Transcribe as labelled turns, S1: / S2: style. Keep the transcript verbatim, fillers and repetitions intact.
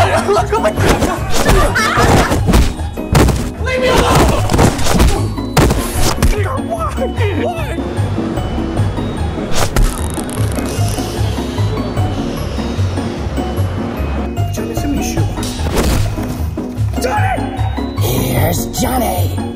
S1: Look at me! Leave me alone! Why? Why? Johnny, send me a shoe. Johnny!
S2: Here's Johnny.